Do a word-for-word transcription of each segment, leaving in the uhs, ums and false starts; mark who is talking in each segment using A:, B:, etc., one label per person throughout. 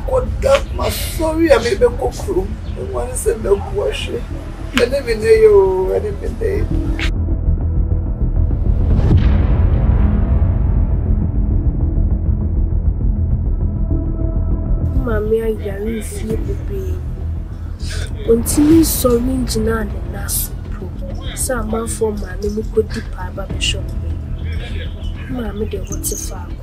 A: got that my sorry, I may be cookroom. And one is a milk washer. I never know you, I never know.
B: Maame ayare fie bebe. Ontimi sorry njina ne naso pro. Sa manfo maame mu kodi pa ba be shop me. Maame de what fa ko.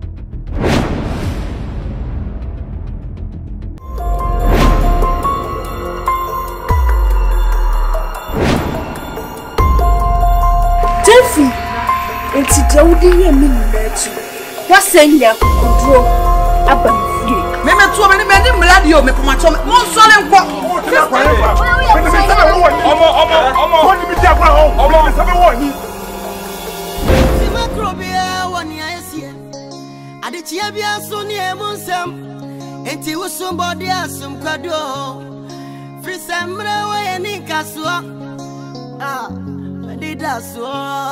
B: Gyamfi, enti Dawudi ye mi na tu. Wasenya kudro aba me me to me me di mladio me poma to me mo so le nko omo omo omo woni mi dia kwa ho omo me sabe woni si makrobia woni ayesie ade chia bia so ne emunsam enti wosombo de asum kwado free samre wo ye ni kaso ah me da so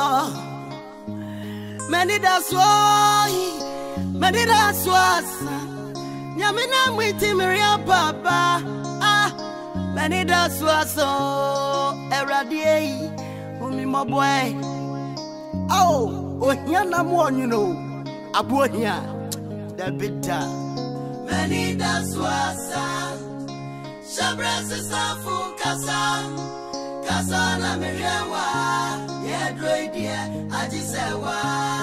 B: me da so me da so Yamina mwiti miria papa ah many das waso eradie umi moboy oh ohia na mo you know abu ohia the bitter many das wasa shabrasa safu kasa kasa na miria wa ye droidia ajisewa